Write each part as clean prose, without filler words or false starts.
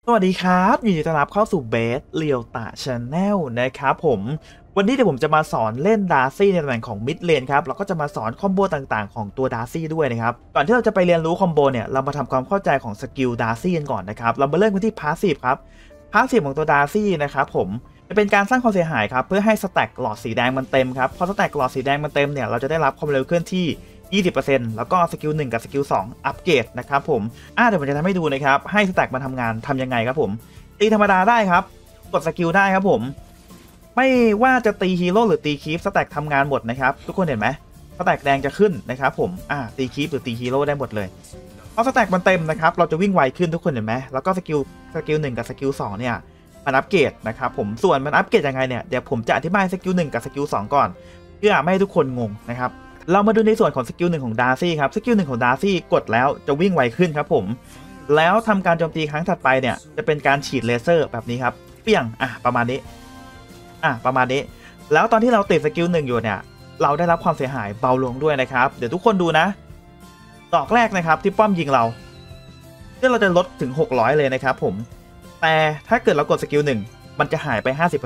สวัสดีครับยินดีต้อนรับเข้าสู่เบสเรียวตาชาแนลนะครับผมวันนี้เดี๋ยวผมจะมาสอนเล่นดาร์ซี่ในตำแหน่งของมิดเลนครับแล้วก็จะมาสอนคอมโบต่างๆของตัวดาร์ซี่ด้วยนะครับก่อนที่เราจะไปเรียนรู้คอมโบเนี่ยเรามาทำความเข้าใจของสกิลดาร์ซี่กันก่อนนะครับเรามาเริ่มกันที่พาสซีฟครับพาสซีฟของตัวดาร์ซี่นะครับผมจะเป็นการสร้างความเสียหายครับเพื่อให้สแต็กหลอดสีแดงมันเต็มครับพอสแต็กหลอดสีแดงมันเต็มเนี่ยเราจะได้รับความเร็วเคลื่อนที่20%แล้วก็สกิล1กับสกิล2อัปเกรดนะครับผมเดี๋ยวผมจะทำให้ดูนะครับให้สแต็กมันทำงานทำยังไงครับผมตีธรรมดาได้ครับกดสกิลได้ครับผมไม่ว่าจะตีฮีโร่หรือตีคีฟสแต็กทำงานหมดนะครับทุกคนเห็นไหมสแต็กแดงจะขึ้นนะครับผมตีคีฟหรือตีฮีโร่ได้หมดเลยพอสแต็กมันเต็มนะครับเราจะวิ่งไวขึ้นทุกคนเห็นไหมแล้วก็สกิล1กับสกิล2เนี่ยมันอัปเกรดนะครับผมส่วนมันอัปเกรดยังไงเนี่ยเดี๋ยวผมจะอธิบายสกิล1กับสกิล2ก่อนเพื่อไม่ให้ทุกคนงงนะครับเรามาดูในส่วนของสกิล1ของดาร์ซี่ครับสกิล1ของดาร์ซี่กดแล้วจะวิ่งไวขึ้นครับผมแล้วทำการโจมตีครั้งถัดไปเนี่ยจะเป็นการฉีดเลเซอร์แบบนี้ครับเปี้ยงประมาณนี้ประมาณนี้แล้วตอนที่เราติดสกิล1อยู่เนี่ยเราได้รับความเสียหายเบาลงด้วยนะครับเดี๋ยวทุกคนดูนะดอกแรกนะครับที่ป้อมยิงเราที่เราจะลดถึง600เลยนะครับผมแต่ถ้าเกิดเรากดสกิล1มันจะหายไป 50%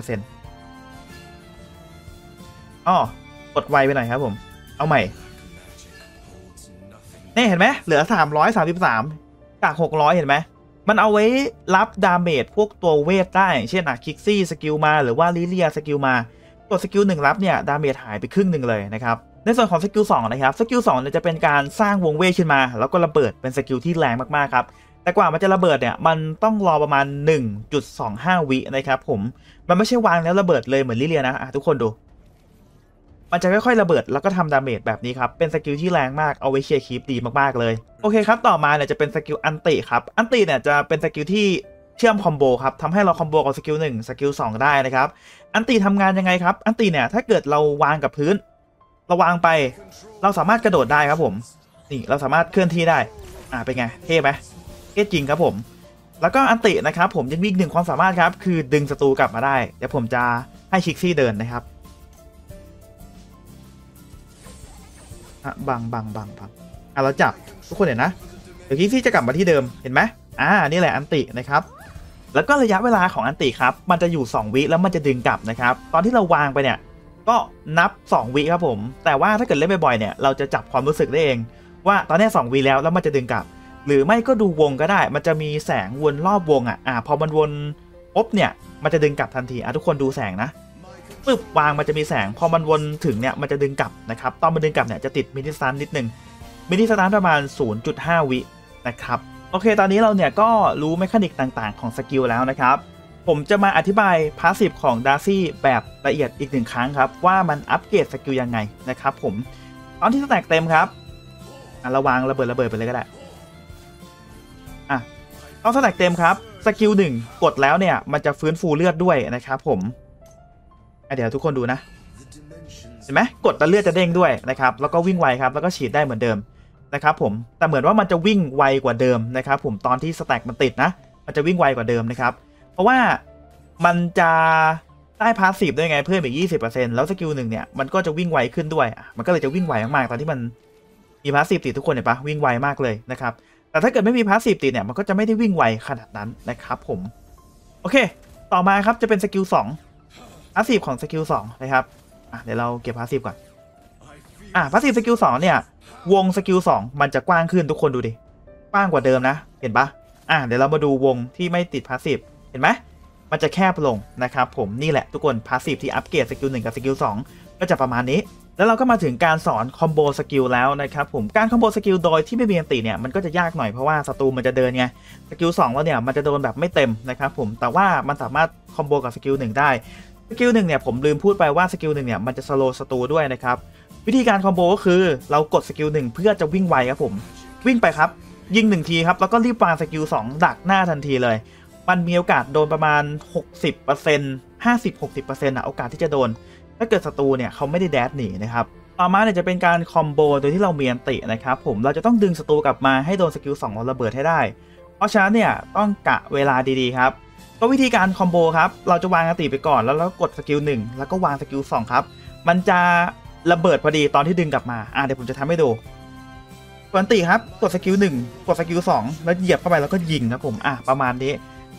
กดไวไปหน่อยครับผมเอาใหม่นี่เห็นไหมเหลือ333จาก600เห็นไหมมันเอาไว้รับดาเมจพวกตัวเวทได้เช่นคิกซี่สกิลมาหรือว่าลิเลียสกิลมากดสกิล1รับเนี่ยดาเมจหายไปครึ่งหนึ่งเลยนะครับในส่วนของสกิล2นะครับสกิล2เนี่ยจะเป็นการสร้างวงเวทขึ้นมาแล้วก็ระเบิดเป็นสกิลที่แรงมากๆครับแต่กว่ามันจะระเบิดเนี่ยมันต้องรอประมาณ 1.25 วินะครับผมมันไม่ใช่วางแล้วระเบิดเลยเหมือนลิเลียนะทุกคนดูมันจะค่อยๆระเบิดแล้วก็ทำดาเมจแบบนี้ครับเป็นสกิลที่แรงมากเอาไว้เชียร์คีปดีมากๆเลยโอเคครับต่อมาเนี่ยจะเป็นสกิลอันติครับอันติเนี่ยจะเป็นสกิลที่เชื่อมคอมโบครับทำให้เราคอมโบกับสกิล1สกิล2ได้นะครับอันติทำงานยังไงครับอันติเนี่ยถ้าเกิดเราวางกับพื้นเราวางไปเราสามารถกระโดดได้ครับผมนี่เราสามารถเคลื่อนที่ได้เป็นไงเท่ไหมเท่จริงครับผมแล้วก็อันตินะครับผมยังมีอีกหนึ่งความสามารถครับคือดึงศัตรูกลับมาได้เดี๋ยวผมจะให้คิกซี่เดินนะครับบังเราจับทุกคนเห็นนะเดี๋ยวคิกซี่จะกลับมาที่เดิมเห็นไหมนี่แหละอันตินะครับแล้วก็ระยะเวลาของอันติครับมันจะอยู่2วิแล้วมันจะดึงกลับนะครับตอนที่เราวางไปเนี่ยก็นับ2วิครับผมแต่ว่าถ้าเกิดเล่นบ่อยๆเนี่ยเราจะจับความรู้สึกได้เองว่าตอนนี้2วิแล้วมันจะดึงกลับหรือไม่ก็ดูวงก็ได้มันจะมีแสงวนรอบวงพอมันวนปุ๊บเนี่ยมันจะดึงกลับทันทีทุกคนดูแสงนะปึ๊บวางมันจะมีแสงพอมันวนถึงเนี่ยมันจะดึงกลับนะครับตอนมันดึงกลับเนี่ยจะติดมินิสตันนิดนึงมินิสตันประมาณ 0.5 วินะครับโอเคตอนนี้เราเนี่ยก็รู้เมคานิกต่างๆของสกิลแล้วนะครับผมจะมาอธิบายพาสซีฟของดาร์ซี่แบบละเอียดอีก1ครั้งครับว่ามันอัปเกรดสกิลยังไงนะครับผมตอนที่สแต็กเต็มครับระวังระเบิดไปเลยก็ได้ตอนสแต็กเต็มครับสกิล1กดแล้วเนี่ยมันจะฟื้นฟูเลือดด้วยนะครับผมเดี๋ยวทุกคนดูนะเห็นไหมกดแล้วเลือดจะเด้งด้วยนะครับแล้วก็วิ่งไวครับแล้วก็ฉีดได้เหมือนเดิมนะครับผมแต่เหมือนว่ามันจะวิ่งไวกว่าเดิมนะครับผมตอนที่สแต็กมันติดนะมันจะวิ่งไวกว่าเดิมนะครับเพราะว่ามันจะได้พาสซีฟด้วยไงเพิ่มอีก 20% แล้วสกิล1เนี่ยมันก็จะวิ่งไวขึ้นด้วยมันก็เลยจะวิ่งไวมากๆตอนที่มันมีพาสซีฟติดทุกคนเห็นปะวิ่งไวมากเลยนะครับแต่ถ้าเกิดไม่มีพาสซีฟติดเนี่ยมันก็จะไม่ได้วิ่งไวขนาดนั้นนะครับผมโอเคต่อมาครับจะเป็นสกิล2พาสซีฟของสกิล2นะครับเดี๋ยวเราเก็บพาสซีฟก่อนพาสซีฟสกิล2เนี่ยวงสกิล2มันจะกว้างขึ้นทุกคนดูดิกว้างกว่าเดิมนะเห็นปะเดี๋ยวเรามาดูวงที่ไม่ติดพาสซีฟเห็นไหมมันจะแคบลงนะครับผมนี่แหละทุกคนพาสซีฟที่อัปเกรดสกิล1กับสกิล2ก็จะประมาณนี้แล้วเราก็มาถึงการสอนคอมโบสกิลแล้วนะครับผมการคอมโบสกิลโดยที่ไม่มีอันติเนี่ยมันก็จะยากหน่อยเพราะว่าศัตรูมันจะเดินไงสกิล2แล้วเนี่ยมันจะโดนแบบไม่เต็มนะครับผมแต่ว่ามันสามารถคอมโบกับสกิล1ได้สกิล1เนี่ยผมลืมพูดไปว่าสกิล1เนี่ยมันจะสโลว์ศัตรูด้วยนะครับวิธีการคอมโบก็คือเรากดสกิล1เพื่อจะวิ่งไวครับผมวิ่งไปครับยิง1ทีครับแล้วก็รีบวางสกิล2ดักหน้าทันทีเลยมันมีโอกาสโดนประมาณ 60% 50-60% โอกาสที่จะโดนถ้าเกิดศัตรูเนี่ยเขาไม่ได้แดดหนีนะครับต่อมาเนี่ยจะเป็นการคอมโบโดยที่เรามีอันตินะครับผมเราจะต้องดึงศัตรูกลับมาให้โดนสกิล2เราระเบิดให้ได้เพราะฉะนั้นเนี่ยต้องกะเวลาดีๆครับก็วิธีการคอมโบครับเราจะวางอันติไปก่อนแล้วเรากดสกิล1แล้วก็วางสกิล2ครับมันจะระเบิดพอดีตอนที่ดึงกลับมาเดี๋ยวผมจะทำให้ดูกดอันติครับกดสกิล1กดสกิล2แล้วเหยียบเข้าไปแล้วก็ยิงครับผมประมาณนี้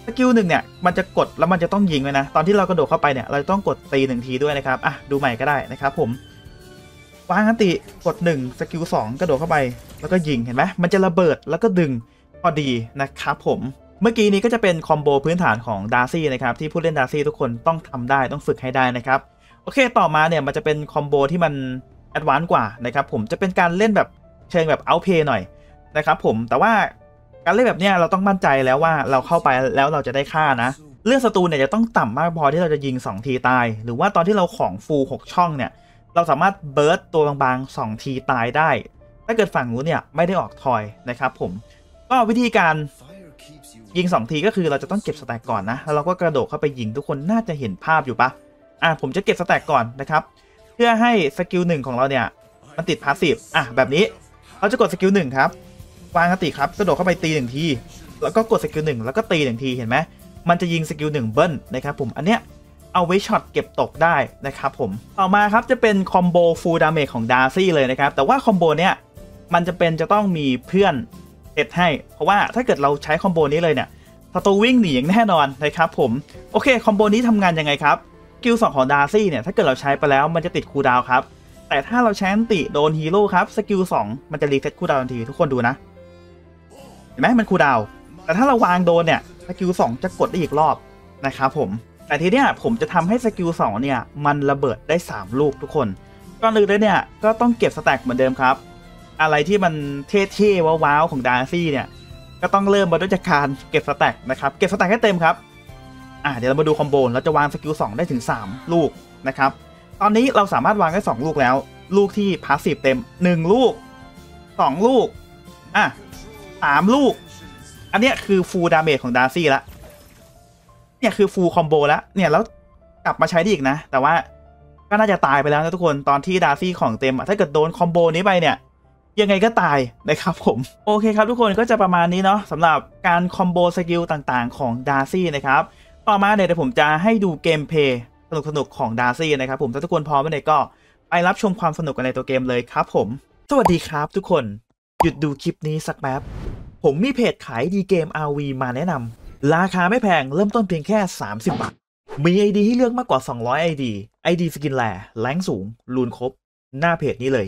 สกิลหนึ่งเนี่ยมันจะกดแล้วมันจะต้องยิงเลยนะตอนที่เรากระโดดเข้าไปเนี่ยเราต้องกดตี1ทีด้วยนะครับดูใหม่ก็ได้นะครับผมวางอันติกด1สกิล2กระโดดเข้าไปแล้วก็ยิงเห็นไหมมันจะระเบิดแล้วก็ดึงพอดีนะครับผมเมื่อกี้นี้ก็จะเป็นคอมโบพื้นฐานของดาร์ซี่นะครับที่ผู้เล่นดาร์ซี่ทุกคนต้องทำได้ต้องฝึกให้ได้นะครับโอเคต่อมาเนี่ยมันจะเป็นคอมโบที่มันแอดวานซ์กว่านะครับผมจะเป็นการเล่นแบบเชิงแบบเอาท์เพย์หน่อยนะครับผมแต่ว่าการเล่นแบบเนี้ยเราต้องมั่นใจแล้วว่าเราเข้าไปแล้วเราจะได้ค่านะเลือดศัตรูเนี่ยจะต้องต่ำมากพอที่เราจะยิง2ทีตายหรือว่าตอนที่เราของฟูล6ช่องเนี่ยเราสามารถเบิร์ตตัวบางๆ2ทีตายได้ถ้าเกิดฝั่งนู้นเนี่ยไม่ได้ออกทอยนะครับผมก็วิธีการยิง2ทีก็คือเราจะต้องเก็บสแต็กก่อนนะแล้วเราก็กระโดดเข้าไปยิงทุกคนน่าจะเห็นภาพอยู่ปะผมจะเก็บสแต็กก่อนนะครับเพื่อให้สกิล1ของเราเนี่ยมันติดพาสซีฟแบบนี้เราจะกดสกิล1ครับวางอันติครับกระโดดเข้าไปตี1ทีแล้วก็กดสกิล1แล้วก็ตี1ทีเห็นไหมมันจะยิงสกิล1เบิ้ลนะครับผมอันเนี้ยเอาไว้ช็อตเก็บตกได้นะครับผมต่อมาครับจะเป็นคอมโบฟูลดาเมจของดาร์ซี่เลยนะครับแต่ว่าคอมโบเนี้ยมันจะต้องมีเพื่อนเซตให้เพราะว่าถ้าเกิดเราใช้คอมโบนี้เลยเนี่ยศัตรูวิ่งหนีอย่างแน่นอนนะครับผมโอเคคอมโบนี้ทำงานยังไงครับสกิล2ของดาร์ซี่เนี่ยถ้าเกิดเราใช้ไปแล้วมันจะติดคูลดาวน์ครับแต่ถ้าเราใช้อันติโดนฮีโร่ครับสกิล2มันจะรีเซ็ตคูลดาวน์ทันทีทุกคนดูนะเห็นไหมมันคูลดาวน์แต่ถ้าเราวางโดนเนี่ยสกิล2จะกดได้อีกรอบนะครับผมแต่ทีเนี้ยผมจะทำให้สกิล2เนี่ยมันระเบิดได้3ลูกทุกคนก่อนอื่นเลยเนี่ยก็ต้องเก็บสแต็กเหมือนเดิมครับอะไรที่มันเท่ๆว้าวๆของดาร์ซี่เนี่ยก็ต้องเริ่มมาด้วยจากการเก็บสแต็กนะครับเก็บสแต็กให้เต็มครับเดี๋ยวเรามาดูคอมโบเราจะวางสกิล2ได้ถึง3ลูกนะครับตอนนี้เราสามารถวางได้2ลูกแล้วลูกที่พาสซีฟเต็ม1ลูก2ลูก3ลูกอันเนี้ยคือฟูลดาเมจของดาร์ซี่ละเนี่ยคือฟูลคอมโบแล้วเนี่ยแล้วกลับมาใช้ได้อีกนะแต่ว่าก็น่าจะตายไปแล้วนะทุกคนตอนที่ดาร์ซี่ของเต็มถ้าเกิดโดนคอมโบนี้ไปเนี่ยยังไงก็ตายนะครับผมโอเคครับทุกคนก็จะประมาณนี้เนาะสำหรับการคอมโบสกิลต่างๆของดาร์ซี่นะครับต่อมาเนี่ยเดี๋ยวผมจะให้ดูเกมเพลย์สนุกๆของดาร์ซี่นะครับผมถ้าทุกคนพร้อมเนี่ยก็ไปรับชมความสนุกกันในตัวเกมเลยครับผมสวัสดีครับทุกคนหยุดดูคลิปนี้สักแป๊บผมมีเพจขายดีเกม RV มาแนะนำราคาไม่แพงเริ่มต้นเพียงแค่30 บาทมี ID ให้เลือกมากกว่า200 ID สกินแลแรงสูงรูนครบหน้าเพจนี้เลย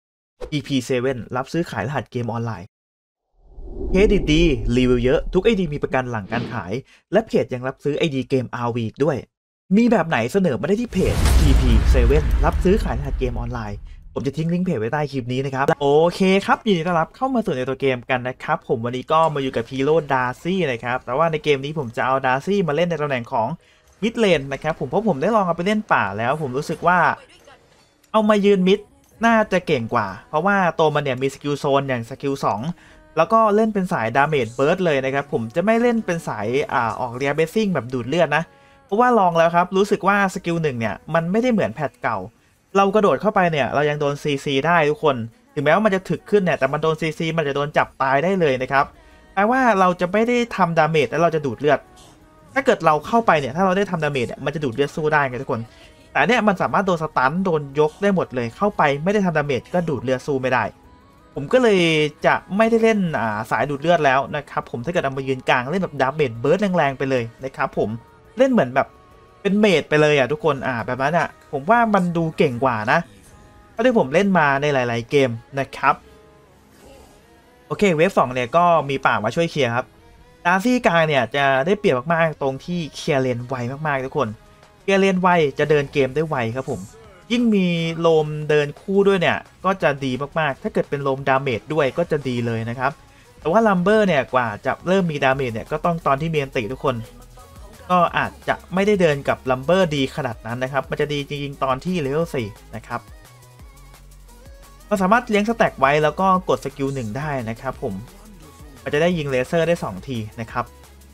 EP7 รับซื้อขายรหัสเกมออนไลน์เครดิตดีรีวิวเยอะทุก ID มีประกันหลังการขายและเพจยังรับซื้อ ID เกม RV ด้วยมีแบบไหนเสนอมาได้ที่เพจ EP7 รับซื้อขายรหัสเกมออนไลน์ผมจะทิ้งลิงก์เพจไว้ใต้คลิปนี้นะครับโอเคครับยินดีต้อนรับเข้ามาสู่ในตัวเกมกันนะครับผมวันนี้ก็มาอยู่กับฮีโร่ดาร์ซี่นะครับแต่ว่าในเกมนี้ผมจะเอาดาร์ซี่มาเล่นในตำแหน่งของมิดเลนนะครับผมเพราะผมได้ลองเอาไปเล่นป่าแล้วผมรู้สึกว่าเอามายืนมิดน่าจะเก่งกว่าเพราะว่าตัวมันเนี่ยมีสกิลโซนอย่างสกิล2แล้วก็เล่นเป็นสายดาเมจเบิร์ดเลยนะครับผมจะไม่เล่นเป็นสายออกเรียเบสซิ่งแบบดูดเลือดนะเพราะว่าลองแล้วครับรู้สึกว่าสกิล1เนี่ยมันไม่ได้เหมือนแพทเก่าเรากระโดดเข้าไปเนี่ยเรายังโดน CC ได้ทุกคนถึงแม้ว่ามันจะถึกขึ้นเนี่ยแต่มันโดน CC มันจะโดนจับตายได้เลยนะครับแปลว่าเราจะไม่ได้ทำดาเมจแล้วเราจะดูดเลือดถ้าเกิดเราเข้าไปเนี่ยถ้าเราได้ทำดาเมจเนี่ยมันจะดูดเลือดสู้ได้ไงทุกคนแต่เนี่ยมันสามารถโดนสตันโดนยกได้หมดเลยเข้าไปไม่ได้ทำดาเมจก็ดูดเลือดสู้ไม่ได้ผมก็เลยจะไม่ได้เล่นสายดูดเลือดแล้วนะครับผมถ้าเกิดเอามายืนกลางเล่นแบบดาเมจเบิร์ดแรงๆไปเลยนะครับผมเล่นเหมือนแบบเป็นเมจไปเลยทุกคนแบบนั้นผมว่ามันดูเก่งกว่านะเพราะที่ผมเล่นมาในหลายๆเกมนะครับโอเคเวฟ2เนี่ยก็มีป่ามาช่วยเคลียร์ครับดาร์ซี่กลางเนี่ยจะได้เปรียบมากๆตรงที่เคลียร์เลนไวมากๆทุกคนเคลียร์เลนไวจะเดินเกมได้ไวครับผมยิ่งมีโลมเดินคู่ด้วยเนี่ยก็จะดีมากๆถ้าเกิดเป็นโลมดาเมจด้วยก็จะดีเลยนะครับแต่ว่าลัมเบอร์เนี่ยกว่าจะเริ่มมีดาเมจเนี่ยก็ต้องตอนที่มีอันติทุกคนก็อาจจะไม่ได้เดินกับลัมเบอร์ดีขนาดนั้นนะครับมันจะดีจริงๆตอนที่เลเวล4นะครับเราสามารถเลี้ยงสแต็กไว้แล้วก็กดสกิล1ได้นะครับผมมันจะได้ยิงเลเซอร์ได้2ทีนะครับ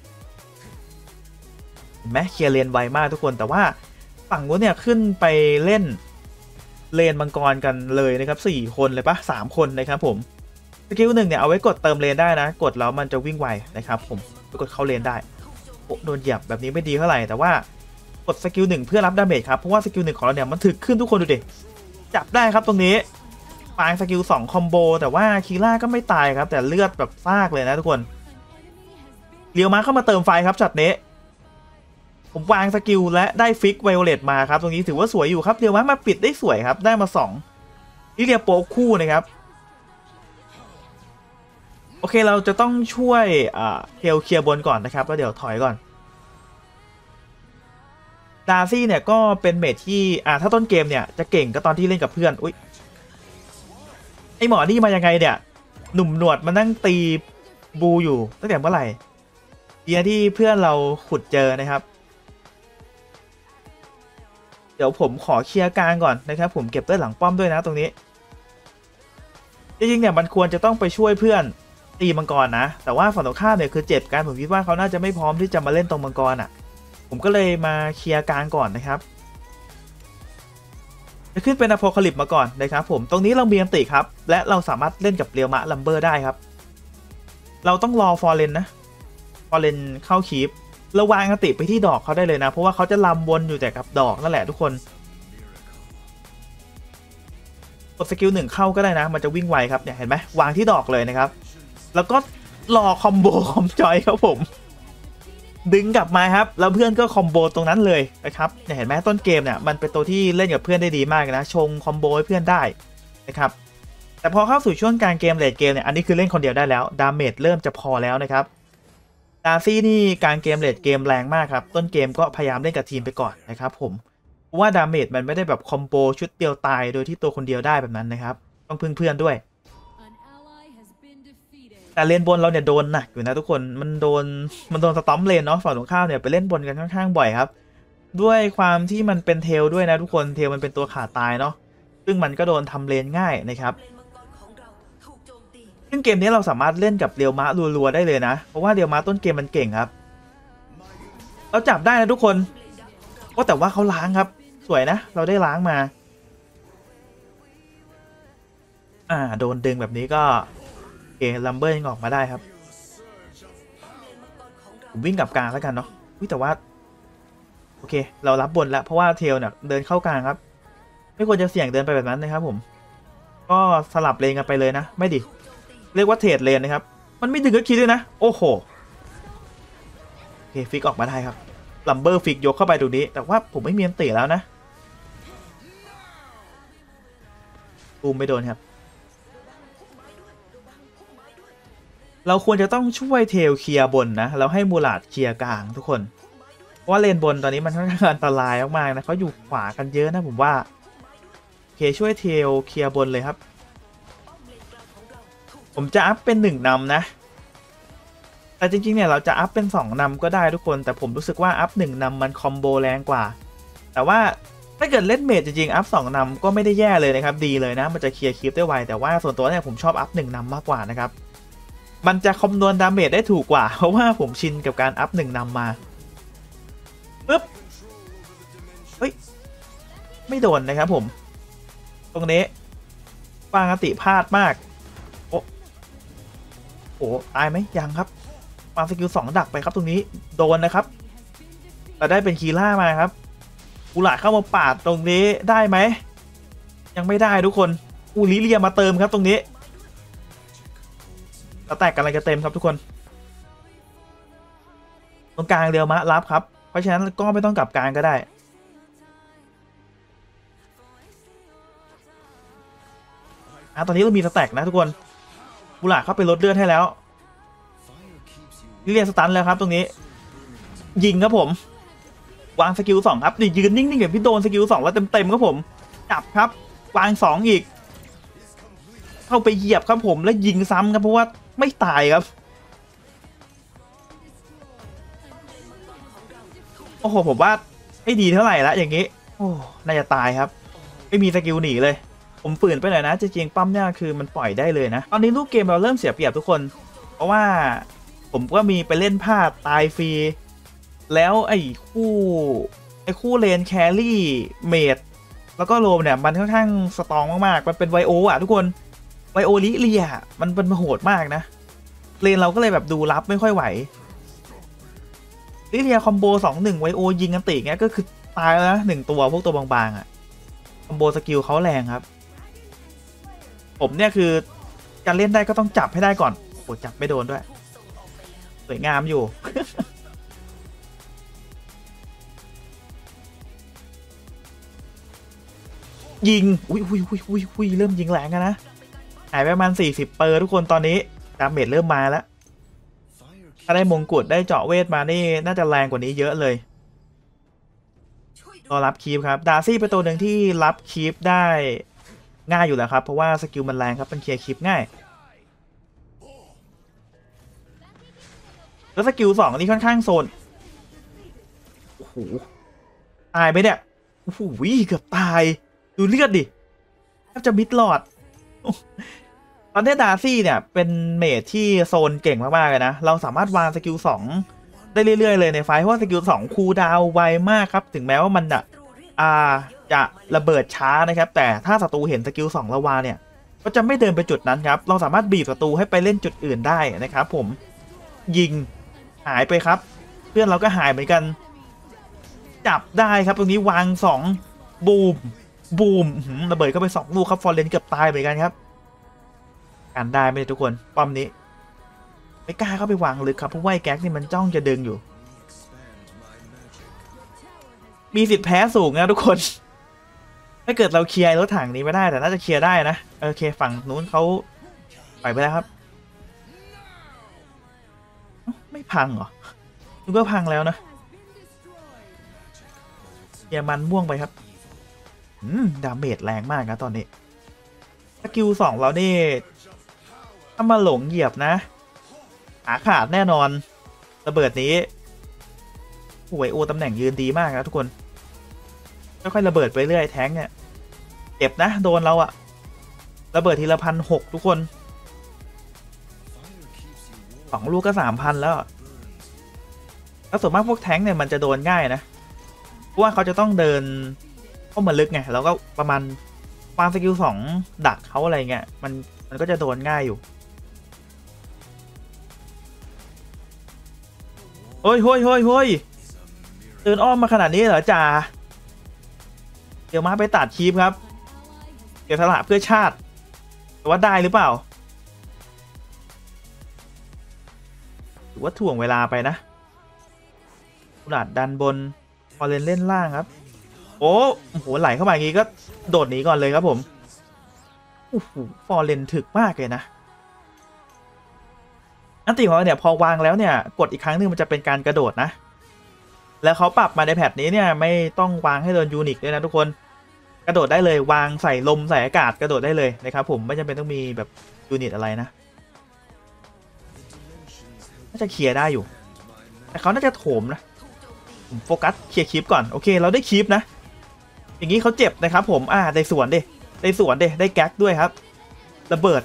เห็นไหมเคลียร์เลนไวมากทุกคนแต่ว่าฝั่งนู้นเนี่ยขึ้นไปเล่นเลนมังกรกันเลยนะครับ4คนเลยปะ3คนนะครับผมสกิล1เนี่ยเอาไว้กดเติมเลนได้นะกดแล้วมันจะวิ่งไวนะครับผมไปกดเข้าเลนได้โดนเหยียบแบบนี้ไม่ดีเท่าไหร่แต่ว่ากดสกิล1เพื่อรับดาเมจครับเพราะว่าสกิล1ของเราเนี่ยมันถึกขึ้นทุกคนดูดิจับได้ครับตรงนี้ปางสกิล2คอมโบแต่ว่าคีล่าก็ไม่ตายครับแต่เลือดแบบซากเลยนะทุกคนเรียวมาเข้ามาเติมไฟครับช็อตนี้ผมวางสกิลและได้ฟิกไวโอเลตมาครับตรงนี้ถือว่าสวยอยู่ครับเรียวมาปิดได้สวยครับได้มา2ลิเลียโป๊กคู่นะครับโอเคเราจะต้องช่วยเทลเคลียร์บนก่อนนะครับแล้วเดี๋ยวถอยก่อนดาร์ซี่เนี่ยก็เป็นเมจที่ถ้าต้นเกมเนี่ยจะเก่งก็ตอนที่เล่นกับเพื่อนอุ๊ยไอหมอนี่มายังไงเนี่ยหนุ่มหนวดมานั่งตีบูอยู่ตั้งแต่เมื่อไหร่ดีนะที่เพื่อนเราขุดเจอนะครับเดี๋ยวผมขอเคลียร์กลางก่อนนะครับผมเก็บเลือดหลังป้อมด้วยนะตรงนี้จริงๆเนี่ยมันควรจะต้องไปช่วยเพื่อนตีมังกรนะแต่ว่าฝั่งตรงข้ามเนี่ยคือเจ็บกันผมคิดว่าเขาน่าจะไม่พร้อมที่จะมาเล่นตรงมังกรผมก็เลยมาเคลียร์กลางก่อนนะครับจะขึ้นเป็นอโพคาลิปมาก่อนนะครับผมตรงนี้เรามีอันติครับและเราสามารถเล่นกับเรียวมะลัมเบอร์ได้ครับเราต้องรอฟอร์เรนนะฟอร์เรนเข้าคีปเราวางอันติไปที่ดอกเขาได้เลยนะเพราะว่าเขาจะลำวนอยู่แต่กับดอกนั่นแหละทุกคนกดสกิล1เข้าก็ได้นะมันจะวิ่งไวครับเนี่ยเห็นไหมวางที่ดอกเลยนะครับแล้วก็รอคอมโบคอมจอยครับผมดึงกลับมาครับแล้วเพื่อนก็คอมโบตรงนั้นเลยนะครับเนี่ยเห็นไหมต้นเกมเนี่ยมันเป็นตัวที่เล่นกับเพื่อนได้ดีมากนะชงคอมโบให้เพื่อนได้นะครับแต่พอเข้าสู่ช่วงกลางเกมเลทเกมเนี่ยอันนี้คือเล่นคนเดียวได้แล้วดาเมจเริ่มจะพอแล้วนะครับดาร์ซี่นี่กลางเกมเลทเกมแรงมากครับต้นเกมก็พยายามเล่นกับทีมไปก่อนนะครับผมเพราะว่าดาเมจมันไม่ได้แบบคอมโบชุดเดียวตายโดยที่ตัวคนเดียวได้แบบนั้นนะครับต้องพึ่งเพื่อนด้วยแต่เลนบนเราเนี่ยโดนหนักอยู่นะทุกคนมันโดนสตอมเลนเนาะฝั่งตรงข้ามเนี่ยไปเล่นบนกันค่อนข้างบ่อยครับด้วยความที่มันเป็นเทลด้วยนะทุกคนเทลมันเป็นตัวขาตายเนาะซึ่งมันก็โดนทำเลนง่ายนะครับซึ่งเกมนี้เราสามารถเล่นกับเรียวมะรัวๆได้เลยนะเพราะว่าเรียวมะต้นเกมมันเก่งครับเราจับได้นะทุกคนก็แต่ว่าเขาล้างครับสวยนะเราได้ล้างมาโดนดึงแบบนี้ก็โอเคลัมเบอร์ยังออกมาได้ครับผมวิ่งกลับกลางแล้วกันเนาะแต่ว่าโอเคเรารับบนแล้วเพราะว่าเทลเนี่ยเดินเข้ากลางครับไม่ควรจะเสี่ยงเดินไปแบบนั้นนะครับผมก็สลับเลนกันไปเลยนะไม่ดิเรียกว่าเทรดเลนนะครับมันไม่ดึงก็คิดด้วยนะโอ้โหโอเคฟิกออกมาได้ครับลัมเบอร์ฟิกยกเข้าไปตรงนี้แต่ว่าผมไม่มีอันติแล้วนะตูมไม่โดนครับเราควรจะต้องช่วยเทลเคลียร์บนนะแล้วให้มูลาดเคลียร์กลางทุกคนเพราะว่าเลนบนตอนนี้มันค่อนข้างอันตรายมากๆนะเขาอยู่ขวากันเยอะนะผมว่าโอเคช่วยเทลเคลียร์บนเลยครับผมจะอัพเป็น1นำนะแต่จริงๆเนี่ยเราจะอัพเป็น2นำก็ได้ทุกคนแต่ผมรู้สึกว่าอัพ1นำมันคอมโบแรงกว่าแต่ว่าถ้าเกิดเล่นเมจจริงๆอัพ2นำก็ไม่ได้แย่เลยนะครับดีเลยนะมันจะเคลียร์คลิปได้ไวแต่ว่าส่วนตัวเนี่ยผมชอบอัพ1นำมากกว่านะครับมันจะคำนวณดาเมจได้ถูกกว่าเพราะว่าผมชินกับการอัพ1นำมาปึ๊บเฮ้ยไม่โดนนะครับผมตรงนี้วางอติพลาดมากโอ้ตายไหมยังครับวางสกิล2ดักไปครับตรงนี้โดนนะครับแต่ได้เป็นคีล่ามาครับกูหลาดเข้ามาปาดตรงนี้ได้ไหมยังไม่ได้ทุกคนลิเลียมาเติมครับตรงนี้แตกกันอะไรกันเต็มครับทุกคนตรงกลางเรียวมะรับครับเพราะฉะนั้นก็ไม่ต้องกลับกลางก็ได้ตอนนี้เรามีสแต็กนะทุกคนบุหลาเข้าไปลดเลือดให้แล้วลิเลียสตันแล้วครับตรงนี้ยิงครับผมวางสกิล2ครับยืนนิ่งๆแบบพี่โดนสกิล2แล้วเต็มๆครับผมจับครับวาง2อีกเข้าไปเหยียบครับผมแล้วยิงซ้ำครับเพราะว่าไม่ตายครับโอ้โหผมว่าไม่ดีเท่าไหร่ละอย่างนี้โอ้น่าจะตายครับไม่มีสกิลหนีเลยผมฝืนไปหน่อยนะจริงๆปั้มเนี่ยคือมันปล่อยได้เลยนะตอนนี้รูปเกมเราเริ่มเสียเปรียบทุกคนเพราะว่าผมก็มีไปเล่นพลาดตายฟรีแล้วไอ้คู่เลนแครี่เมดแล้วก็โรมเนี่ยมันค่อนข้างสตรองมากๆมันเป็นไวโอทุกคนไวโอลิเลียมันเป็นโหดมากนะเลนเราก็เลยแบบดูรับไม่ค่อยไหวลิเลียคอมโบ2-1ไวโอยิงกันติเงี้ยก็คือตายแล้วนะ1ตัวพวกตัวบางๆคอมโบสกิลเขาแรงครับผมเนี่ยคือการเล่นได้ก็ต้องจับให้ได้ก่อนโอ้จับไม่โดนด้วยสวยงามอยู่ ยิงอุ้ยเริ่มยิงแรงกันนะหายไปประมาณ40เปอร์ทุกคนตอนนี้ดาเมจเริ่มมาแล้วถ้าได้มงกุฎได้เจาะเวทมานี่น่าจะแรงกว่านี้เยอะเลยก็รับคีปครับดาร์ซี่เป็นตัวหนึ่งที่รับคีปได้ง่ายอยู่แล้วครับเพราะว่าสกิลมันแรงครับมันเคลียร์คีปง่ายแล้วสกิล2นี่ค่อนข้างโซนโอ้โหตายไปเนี่ยโอ้โหเกือบตายดูเลือดดิแทบจะมิดหลอดตอนนี้ดาร์ซี่เนี่ยเป็นเมจที่โซนเก่งมากๆเลยนะเราสามารถวางสกิล2ได้เรื่อยๆเลยในไฟเพราะว่าสกิล2คูลดาวน์ไวมากครับถึงแม้ว่ามันจะระเบิดช้านะครับแต่ถ้าศัตรูเห็นสกิล2เราวางเนี่ยก็จะไม่เดินไปจุดนั้นครับเราสามารถบีบศัตรูให้ไปเล่นจุดอื่นได้นะครับผมยิงหายไปครับเพื่อนเราก็หายเหมือนกันจับได้ครับตรงนี้วาง2บูมระเบิดเข้าไป2ลูกครับฟอร์เรนเกือบตายเหมือนกันครับกันได้ไหมทุกคนป้อมนี้ไม่กล้าเข้าไปวางลึกครับเพราะว่าแก๊กนี่มันจ้องจะดึงอยู่มีสิทธิ์แพ้สูงนะทุกคนถ้าเกิดเราเคลียร์รถถังนี้ไม่ได้แต่น่าจะเคลียร์ได้นะโอเคฝั่งนู้นเขาปล่อยไปแล้วครับไม่พังเหรอดูก็พังแล้วนะเคลียร์มันม่วงไปครับดาเมจแรงมากนะตอนนี้สกิล2เรานี่ถ้ามาหลงเหยียบนะขาขาดแน่นอนระเบิดนี้โอ้ยโอตำแหน่งยืนดีมากนะทุกคนค่อยๆระเบิดไปเรื่อยแท้งเนี่ยเจ็บนะโดนเราอะระเบิดทีละ1,600ทุกคน2 ลูกก็3,000แล้วส่วนมากพวกแท้งเนี่ยมันจะโดนง่ายนะเพราะว่าเขาจะต้องเดินเข้ามาลึกไงแล้วก็ประมาณวางสกิล2ดักเขาอะไรเงี้ยมันก็จะโดนง่ายอยู่เฮ้ยเดินอ้อมมาขนาดนี้เหรอจ่าเดี๋ยวมาไปตัดคีปครับเดี๋ยวสละเพื่อชาติแต่ว่าได้หรือเปล่าหรือว่าถ่วงเวลาไปนะกุหลาบดันบนพอเล่นล่างครับโอ้โหไหลเข้ามาอย่างนี้ก็โดดหนีก่อนเลยครับผมโอ้โหฟอร์เรนถึกมากเลยนะอันติของเราเนี่ยพอวางแล้วเนี่ยกดอีกครั้งนึงมันจะเป็นการกระโดดนะแล้วเขาปรับมาในแพทนี้เนี่ยไม่ต้องวางให้โดนยูนิคด้วยนะทุกคนกระโดดได้เลยวางใส่ลมใส่อากาศกระโดดได้เลยนะครับผมไม่จำเป็นต้องมีแบบยูนิตอะไรนะน่าจะเคลียร์ได้อยู่แต่เขาน่าจะโถมนะผมโฟกัสเคลียร์คลิปก่อนโอเคเราได้คลิปนะอย่างนี้เขาเจ็บนะครับผมได้สวนดิได้แก๊กด้วยครับระเบิด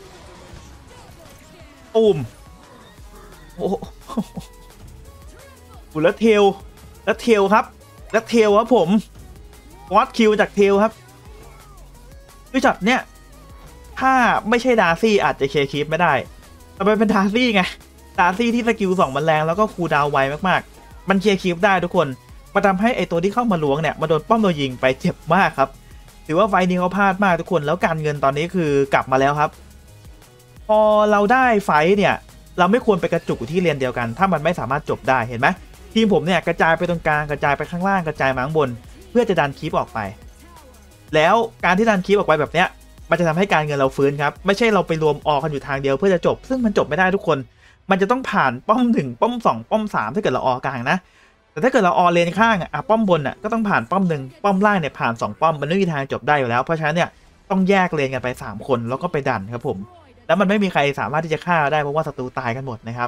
ตูมโอ้โหแล้วเทลครับแล้วเทลครับผมวอตคิวจากเทลครับคือช็อตเนี้ยถ้าไม่ใช่ดาร์ซี่อาจจะเคลียร์คลิปไม่ได้แต่เป็นดาร์ซี่ไงดาร์ซี่ที่สกิล2มันแรงแล้วก็คูลดาวน์ไวมากๆมันเคลียร์คลิปได้ทุกคนมาทำให้ไอตัวที่เข้ามาล้วงเนี่ยมาโดนป้อมโดนยิงไปเจ็บมากครับถือว่าไฟนี้เขาพลาดมากทุกคนแล้วการเงินตอนนี้คือกลับมาแล้วครับพอเราได้ไฟเนี่ยเราไม่ควรไปกระจุกอยู่ที่เลนเดียวกันถ้ามันไม่สามารถจบได้เห็นไหมทีมผมเนี่ยกระจายไปตรงกลางกระจายไปข้างล่างกระจายมาข้างบนเพื่อจะดันคลิปออกไปแล้วการที่ดันคลิปออกไปแบบเนี้ยมันจะทำให้การเงินเราฟื้นครับไม่ใช่เราไปรวมออกกันอยู่ทางเดียวเพื่อจะจบซึ่งมันจบไม่ได้ทุกคนมันจะต้องผ่านป้อม1ป้อม2ป้อม3ถ้าเกิดเราออกกลางนะแต่ถ้าเกิดเราออเลนข้างป้อมบนก็ต้องผ่านป้อม1ป้อมล่างเนี่ยผ่าน2ป้อมมันไม่มีทางจบได้อยู่แล้วเพราะฉะนั้นเนี่ยต้องแยกเลนกันไป3คนแล้วก็ไปดันครับผมแล้วมันไม่มีใครสามารถที่จะฆ่าได้เพราะว่าศัตรูตายกันหมดนะครับ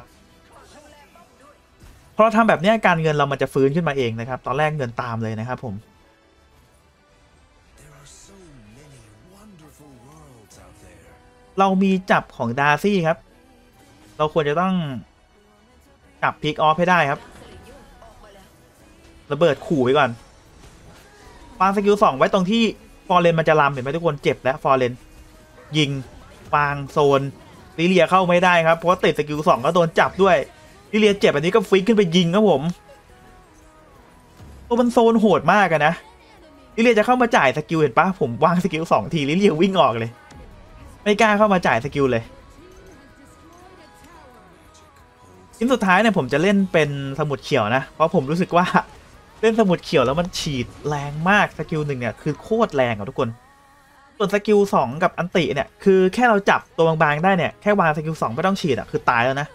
พอเราทำแบบนี้การเงินเรามันจะฟื้นขึ้นมาเองนะครับตอนแรกเงินตามเลยนะครับผมเรามีจับของดาร์ซี่ครับเราควรจะต้องจับพิกออฟให้ได้ครับระเบิดขู่ไว้ก่อนวางสกิล2ไว้ตรงที่ฟอร์เรนมันจะลำเห็นไหมทุกคนเจ็บแล้วฟอร์เรนยิงวางโซนลิเลียเข้าไม่ได้ครับเพราะว่าติดสกิล2ก็โดนจับด้วยลิเลียเจ็บอันนี้ก็ฟิกขึ้นไปยิงครับผมตัวมันโซนโหดมากนะลิเลียจะเข้ามาจ่ายสกิลเห็นปะผมวางสกิล2ทีลิเลียวิ่งออกเลยไม่กล้าเข้ามาจ่ายสกิลเลยชิ้นสุดท้ายเนี่ยผมจะเล่นเป็นสมุดเขียวนะเพราะผมรู้สึกว่าเล่นสมุดเขียวแล้วมันฉีดแรงมากสกิล1เนี่ยคือโคตรแรงทุกคนส่วนสกิล2กับอันติเนี่ยคือแค่เราจับตัวบางๆได้เนี่ยแค่วางสกิล2ไม่ต้องฉีดคือตายแล้วนะ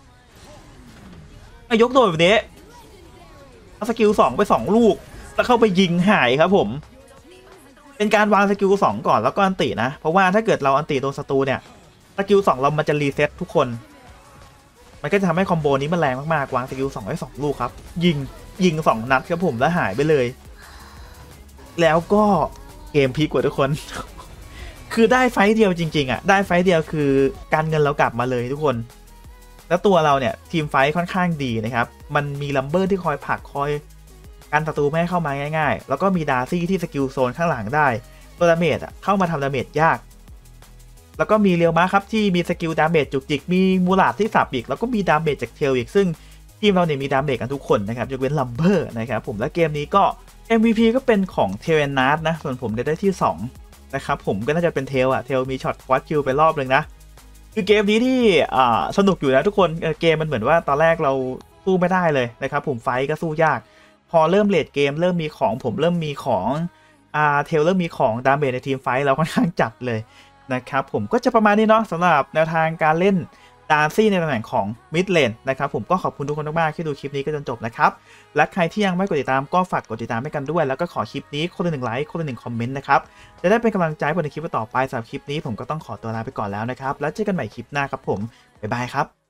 ยกโดดแบบนี้เอาสกิล2ไป2ลูกแล้วเข้าไปยิงหายครับผมเป็นการวางสกิล2ก่อนแล้วก็อันตินะเพราะว่าถ้าเกิดเราอันติโดนศัตรูเนี่ยสกิล2เรามันจะรีเซ็ตทุกคนมันก็จะทำให้คอมโบนี้มันแรงมากๆวางสกิล2ไว้2ลูกครับยิง2นัดครับผมแล้วหายไปเลยแล้วก็เกมพลิกกว่าทุกคน คือได้ไฟเดียวจริงๆได้ไฟเดียวคือการเงินเรากลับมาเลยทุกคนแล้วตัวเราเนี่ยทีมไฟค่อนข้างดีนะครับมันมีลัมเบอร์ที่คอยผลักคอยกันศัตรูไม่ให้เข้ามาง่ายๆแล้วก็มีดาร์ซี่ที่สกิลโซนข้างหลังได้ตัวดาเมจเข้ามาทำดาเมจยากแล้วก็มีเรียวมาครับที่มีสกิลดาเมจจุกจิกมีมูลาดที่สับอีกแล้วก็มีดาเมจจากเทลอีกซึ่งทีมเราเนี่ยมีดาเมจกันทุกคนนะครับยกเว้นลัมเบอร์นะครับผมและเกมนี้ก็ MVP ก็เป็นของเทเลนัสนะส่วนผมได้ที่2นะครับผมก็น่าจะเป็นเทลเทลมีช็อตควอตคิวไปรอบนึงนะคือเกมนี้ที่สนุกอยู่นะทุกคนเกมมันเหมือนว่าตอนแรกเราสู้ไม่ได้เลยนะครับผมไฟก็สู้ยากพอเริ่มเลดเกมเริ่มมีของผมเริ่มมีของเทลเริ่มมีของดาเมจในทีมไฟเราค่อนข้างจัดเลยนะครับผมก็จะประมาณนี้เนาะสำหรับแนวทางการเล่นดาร์ซี่ในตำแหน่งของมิดเลนนะครับผมก็ขอบคุณทุกคนมากๆที่ดูคลิปนี้ก็จนจบนะครับและใครที่ยังไม่กดติดตามก็ฝากกดติดตามให้กันด้วยแล้วก็ขอคลิปนี้คนละ1ไลค์คนละ1คอมเมนต์นะครับจะได้เป็นกำลังใจในคลิปต่อไปสำหรับคลิปนี้ผมก็ต้องขอตัวลาไปก่อนแล้วนะครับแล้วเจอกันใหม่คลิปหน้าครับผมบ๊ายบายครับ